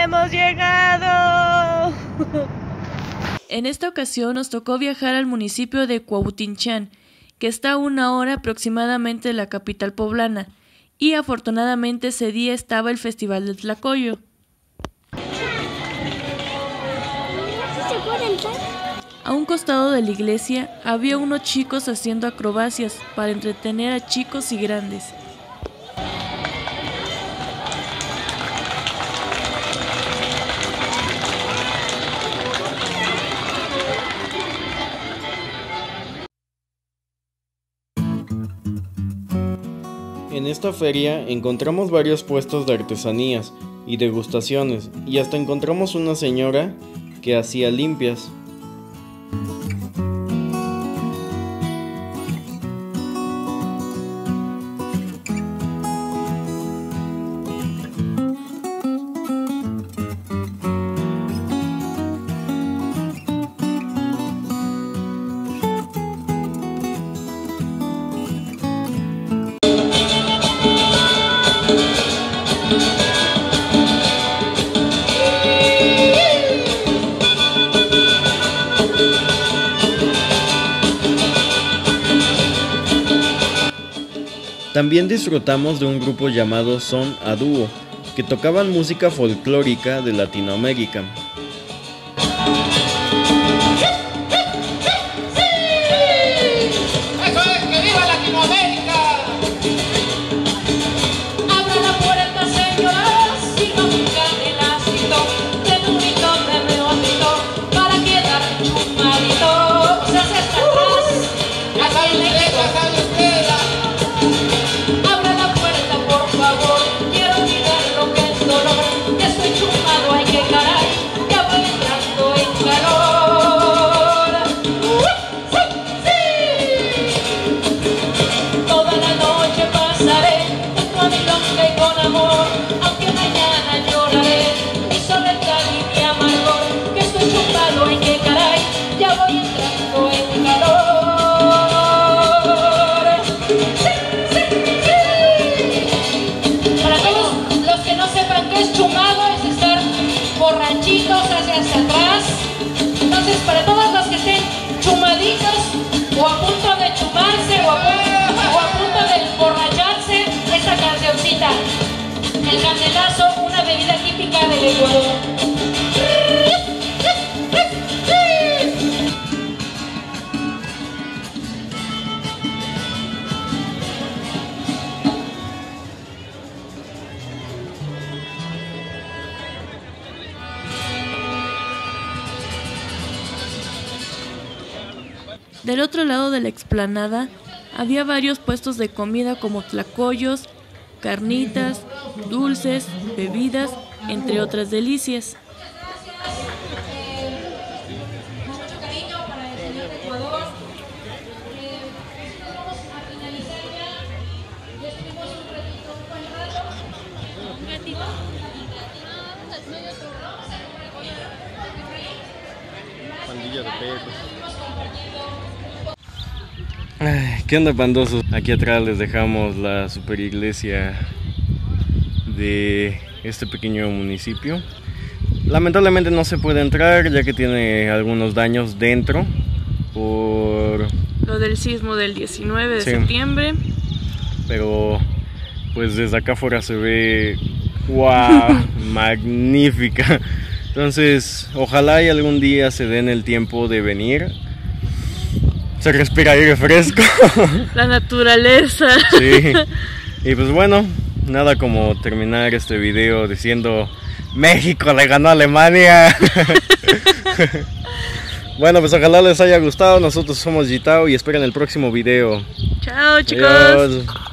¡Hemos llegado! En esta ocasión nos tocó viajar al municipio de Cuauhtinchán, que está a 1 hora aproximadamente de la capital poblana, y afortunadamente ese día estaba el Festival del Tlacoyo. A un costado de la iglesia había unos chicos haciendo acrobacias para entretener a chicos y grandes. En esta feria encontramos varios puestos de artesanías y degustaciones, y hasta encontramos una señora que hacía limpias. También disfrutamos de un grupo llamado Son a Dúo, que tocaban música folclórica de Latinoamérica. Para todos los que estén chumaditos o a punto de chumarse o a punto de emborracharse, esta cancioncita, el candelazo, una bebida típica del Ecuador. Del otro lado de la explanada había varios puestos de comida como tlacoyos, carnitas, dulces, bebidas, entre otras delicias. Mucho cariño para el señor de Ecuador. Vamos a finalizar ya. Ya estuvimos un ratito, un buen rato. Un ratito. Pandilla de perros. ¿Qué onda, pandosos? Aquí atrás les dejamos la super iglesia de este pequeño municipio. Lamentablemente no se puede entrar ya que tiene algunos daños dentro por Lo del sismo del 19 de septiembre. Pero pues desde acá afuera se ve ¡wow! Magnífica. Entonces ojalá y algún día se den el tiempo de venir. Se respira aire fresco. La naturaleza. Sí. Y pues bueno, nada como terminar este video diciendo México le ganó a Alemania. Bueno, pues ojalá les haya gustado. Nosotros somos Jitao y esperen el próximo video. Chao, chicos. Adiós.